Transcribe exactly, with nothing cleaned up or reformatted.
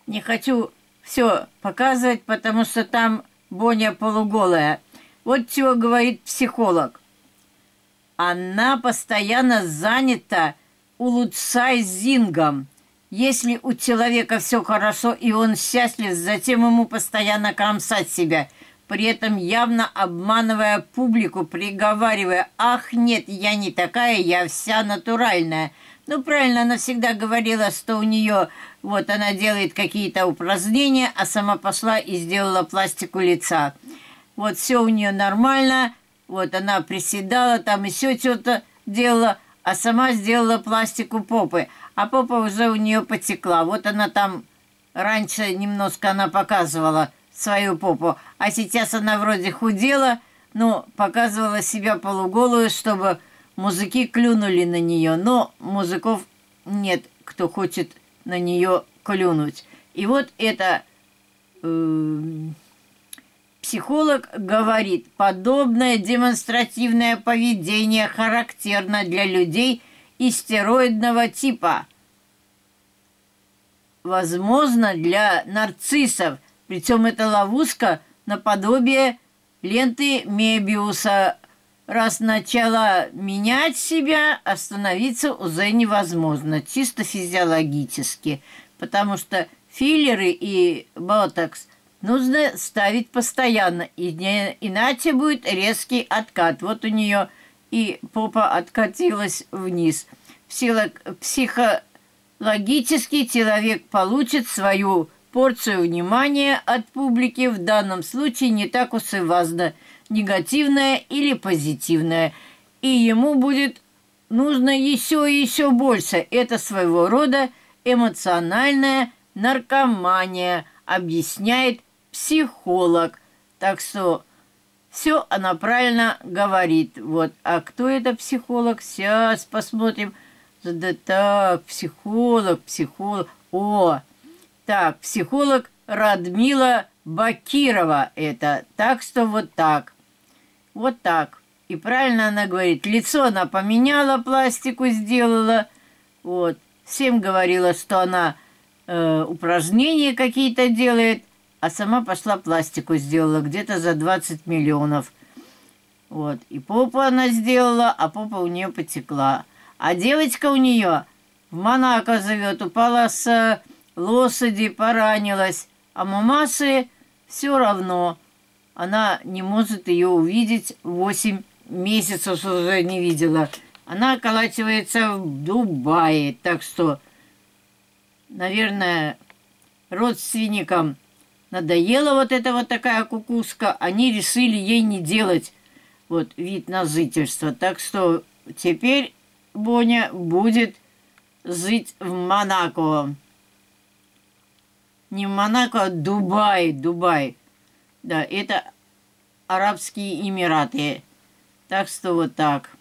Не хочу все показывать, потому что там Боня полуголая. Вот чего говорит психолог. Она постоянно занята улучшайзингом. Если у человека все хорошо и он счастлив, затем ему постоянно кромсать себя, при этом явно обманывая публику, приговаривая: «Ах, нет, я не такая, я вся натуральная». Ну, правильно, она всегда говорила, что у нее, вот, она делает какие-то упражнения, а сама пошла и сделала пластику лица. Вот, все у нее нормально, вот, она приседала, там еще что-то делала, а сама сделала пластику попы, а попа уже у нее потекла. Вот она там, раньше немножко она показывала свою попу, а сейчас она вроде худела, но показывала себя полуголую, чтобы мужики клюнули на нее, но мужиков нет, кто хочет на нее клюнуть. И вот это э, психолог говорит, подобное демонстративное поведение характерно для людей истероидного типа. Возможно, для нарциссов, причем это ловушка наподобие ленты Мебиуса. Раз начала менять себя, остановиться уже невозможно, чисто физиологически, потому что филлеры и ботокс нужно ставить постоянно, и не, иначе будет резкий откат. Вот у нее и попа откатилась вниз. Психологически человек получит свою порцию внимания от публики, в данном случае не так уж и важно, негативное или позитивное, и ему будет нужно еще и еще больше. Это своего рода эмоциональная наркомания, объясняет психолог. Так что все она правильно говорит. Вот. А кто это психолог? Сейчас посмотрим. Да так, психолог, психолог. О, так, психолог Радмила Бакирова это. Так что вот так. Вот так. И правильно она говорит. Лицо она поменяла, пластику сделала. Вот. Всем говорила, что она э, упражнения какие-то делает, а сама пошла пластику сделала где-то за двадцать миллионов. Вот. И попу она сделала, а попа у нее потекла. А девочка у нее в Монако живет, упала с лошади, поранилась. А мамаши все равно. Она не может ее увидеть, восемь месяцев уже не видела. Она околачивается в Дубае, так что, наверное, родственникам надоела вот эта вот такая кукушка, они решили ей не делать вот вид на жительство. Так что теперь Боня будет жить в Монако. Не в Монако, а Дубай, Дубай. Да, это Арабские Эмираты. Так что вот так.